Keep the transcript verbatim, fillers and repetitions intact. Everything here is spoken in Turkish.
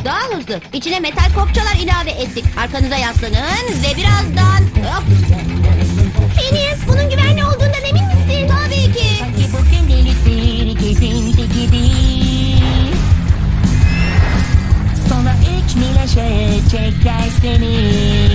Daha hızlı. İçine metal kopçalar ilave ettik. Arkanıza yaslanın ve birazdan... Hop. Phineas, bunun güvenli olduğundan emin misin? Tabii ki. Sanki bu gündelik bir gezinti gibi. Sonra üç mile şöyle çeker seni.